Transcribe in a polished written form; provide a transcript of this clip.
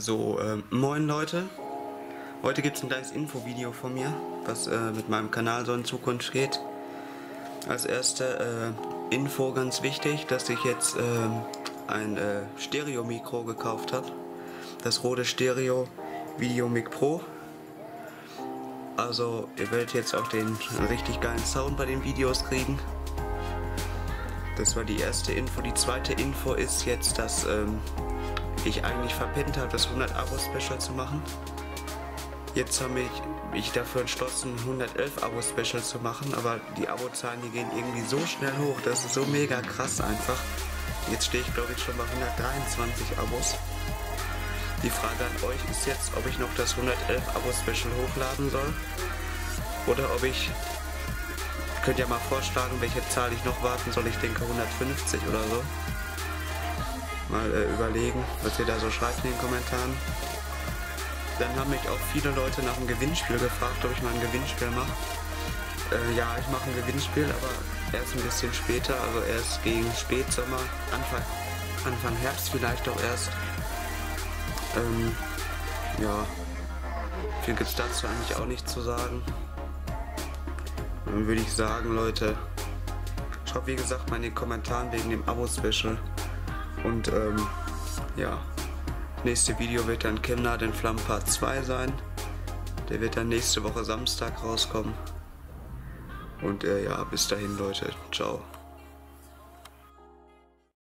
So, moin Leute. Heute gibt es ein kleines Infovideo von mir, was mit meinem Kanal so in Zukunft geht. Als erste Info ganz wichtig, dass ich jetzt ein Stereo-Mikro gekauft habe. Das Rode Stereo VideoMic Pro. Also ihr werdet jetzt auch den richtig geilen Sound bei den Videos kriegen. Das war die erste Info. Die zweite Info ist jetzt, dass ich eigentlich verpennt habe, das 100-Abo-Special zu machen. Jetzt habe ich mich dafür entschlossen, 111-Abo-Special zu machen, aber die Abozahlen, die gehen irgendwie so schnell hoch, das ist so mega krass einfach. Jetzt stehe ich glaube ich schon bei 123 Abos. Die Frage an euch ist jetzt, ob ich noch das 111-Abo-Special hochladen soll oder ob ich... Könnt ihr mal vorschlagen, welche Zahl ich noch warten soll. Ich denke 150 oder so. Mal überlegen, was ihr da so schreibt in den Kommentaren. Dann haben mich auch viele Leute nach einem Gewinnspiel gefragt, ob ich mal ein Gewinnspiel mache. Ja, ich mache ein Gewinnspiel, aber erst ein bisschen später, also erst gegen Spätsommer, Anfang Herbst vielleicht auch erst. Ja, viel gibt es dazu eigentlich auch nicht zu sagen. Dann würde ich sagen, Leute, schreibt wie gesagt mal in den Kommentaren wegen dem Abo-Special. Und ja, nächste Video wird dann Chemnat in Flammen Part 2 sein. Der wird dann nächste Woche Samstag rauskommen. Und ja, bis dahin Leute, ciao.